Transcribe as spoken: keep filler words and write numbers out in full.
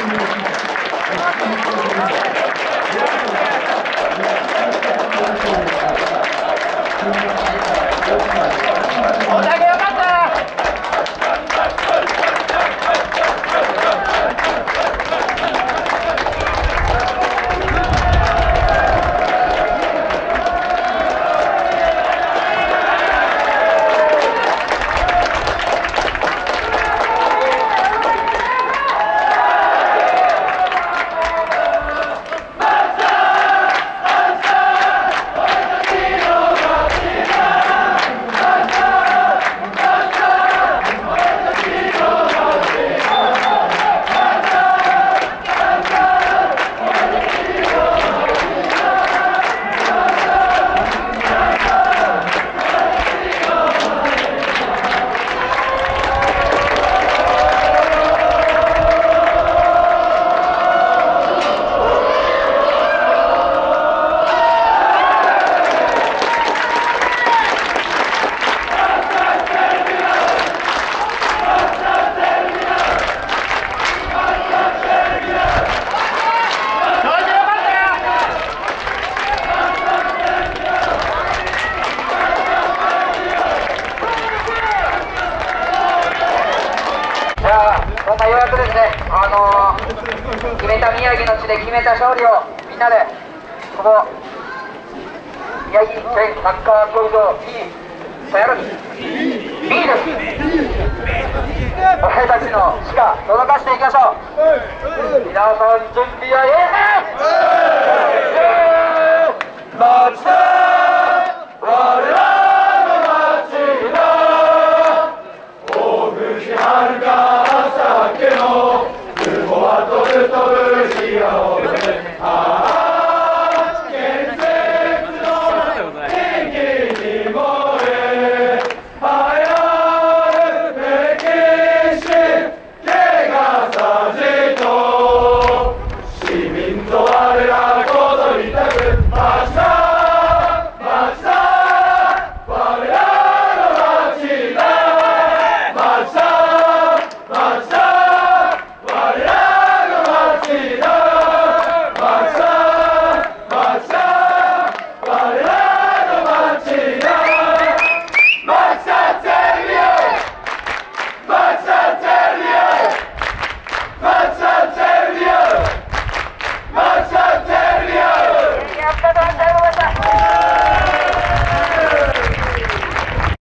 おだけよかった。そんなようやくですね、あのー、決めた宮城の地で決めた勝利をみんなでここ宮城県サッカー競技場 B さやる B です。俺たちのしか届かしていきましょう。皆さん準備はいいですね。